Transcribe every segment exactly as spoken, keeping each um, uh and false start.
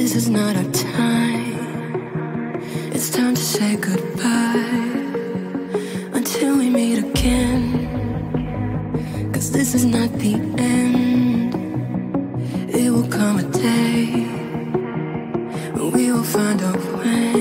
This is not our time. It's time to say goodbye until we meet again. Cause this is not the end. It will come a day when we will find a way.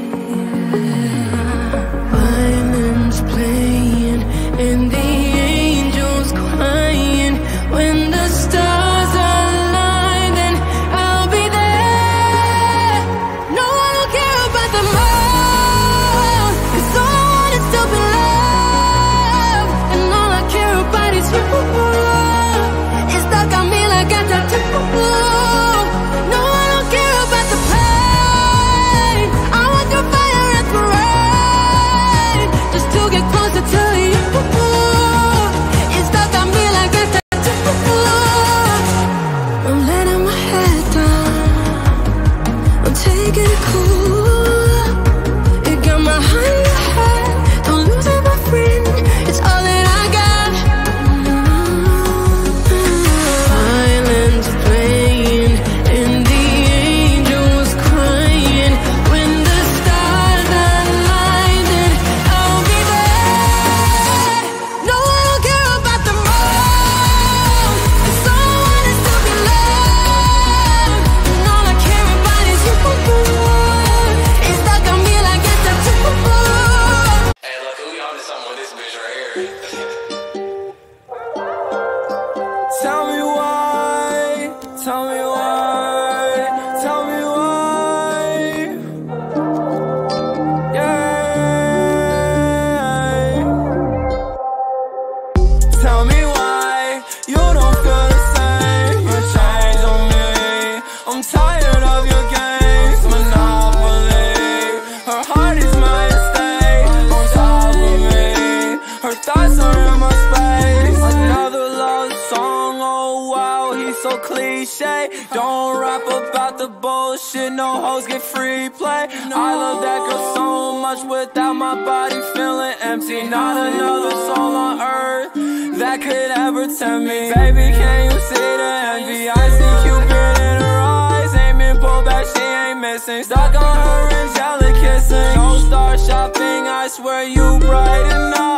Violins playing and the angels crying. When the stars align, then I'll be there. No, I don't care about the moon, cause all I want is to be loved. And all I care about is you. It's stuck on me like a tattoo. No, I don't care about the pain. I want the fire and the rain, just to get closer to you. It's stuck on me like a tattoo. I'm letting my head down, I'm taking it cool. It got my heart in your head, don't lose it, my friend. It's all that I got. Violins playing and the angels crying. When the stars align, then I'll be there. No, I don't care about the moon, cause all I want is to be loved. And all I care about is you. It's stuck on me like a tattoo. Hey, look, we on to something with this bitch right here. Tell me why, tell me why, tell me why. Yeah. Tell me why you don't feel the same. You change on me. I'm tired of your games, Monopoly. Her heart is my estate, on top of me. Her thoughts are in my space. Another love song, oh wow, he's so cliche. Don't rap about the bullshit, no hoes get free play. I love that girl so much, without my body feeling empty. Not another soul on earth that could ever tempt me. Baby, can you see the envy? I see Cupid in her eyes, ain't been pulled back, she ain't missing. Stuck on her angelic kissing. No star shopping, I swear you brighten up.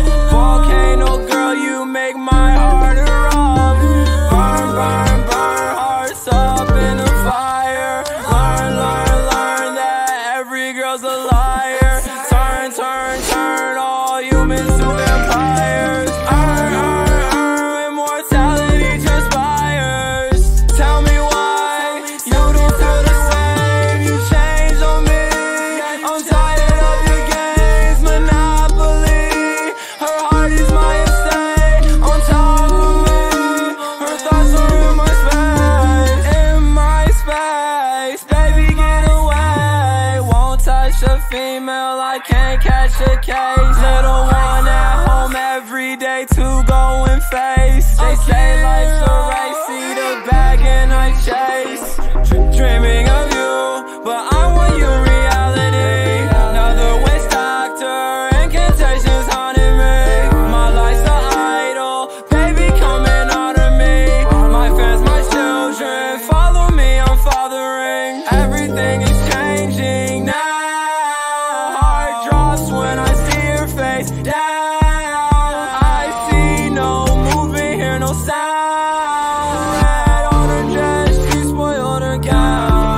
Volcano girl, you make my heart erupt. Burn, burn, burn, hearts up in the fire. Learn, learn, learn that every girl's a liar. Turn, turn, turn all humans to vampires. Earn, earn, earn, immortality transpires. Tell me why you don't feel the same. You change on me. I'm tired of your games, Monopoly. Her heart is my estate, on top of me. Her thoughts are in my space, in my space. Baby, get away. Won't touch a female, I can't catch a case. Little one at home every day to go and face. They say life's a race, see the bag and I chase. Dreaming of you, but I want you reality. Another waste doctor, incantations haunting me. My life's an idol, baby coming out of me. My fans, my children, follow me, I'm fathering. Everything is changing now. Heart drops when I see your face down. I see no movement, hear no sound. Red on her dress, she spoiled her gown.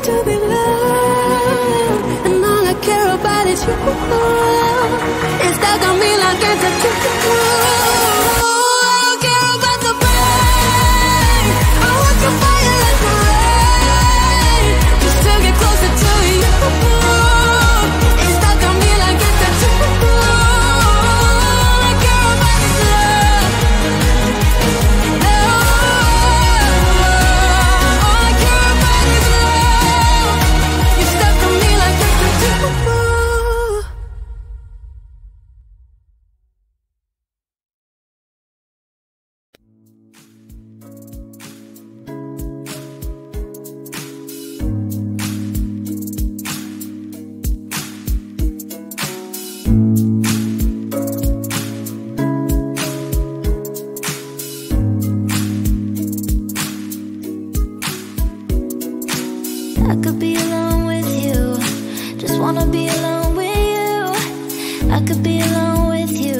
used to be loved, and all I care about is you. It's stuck on me like a tattoo. I care about the pain. I want your fire like the rain, just to get closer to you. It's stuck on me like a tattoo. I care about this love. Oh, I care about this love. You're stuck on me like a tattoo. I could be alone with you, just wanna be alone with you. I could be alone with you,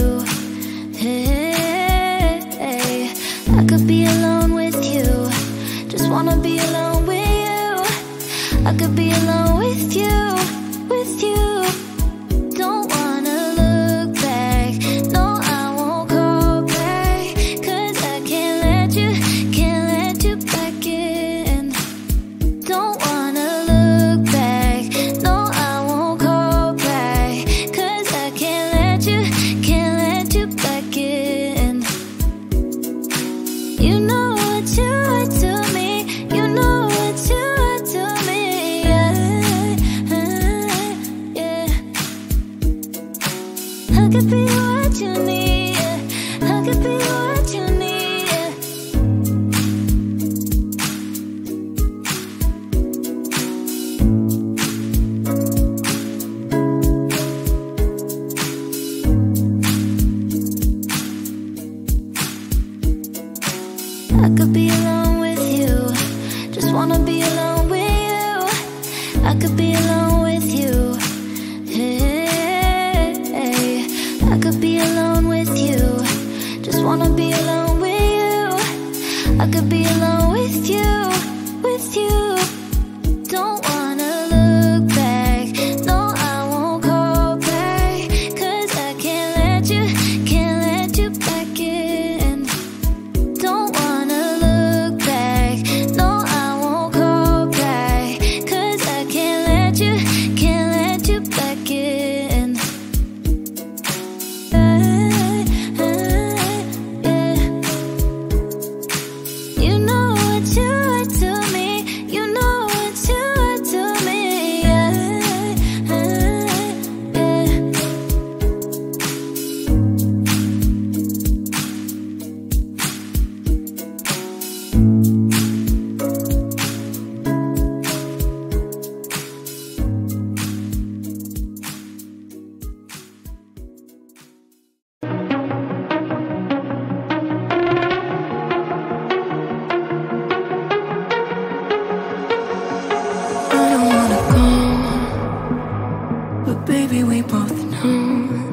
hey, hey. I could be alone with you, just wanna be alone with you. I could be alone with you, with you. Don't wanna look back, no I won't call back, 'cause I can't let you, can't let you back in. Don't wanna look back, no I won't call back, 'cause I can't let you, can't let you back in. You know what you are to me, you know what you are to me, yeah, yeah. I could be what you need, yeah. I could be what you need, yeah. I could be alone with you, just wanna be alone with you. I could be alone with you, hey, hey. I could be alone with you, just wanna be alone with you. I could be alone with you, with you. Don't wanna look back, no I won't call back, 'cause I can't let you, can't let you back in. Don't wanna look back, no I won't call back, 'cause I can't let you, can't let you back in. Yeah, yeah. You know what you are to me, you know what you are to me, yeah, yeah. I don't wanna go, but baby we both know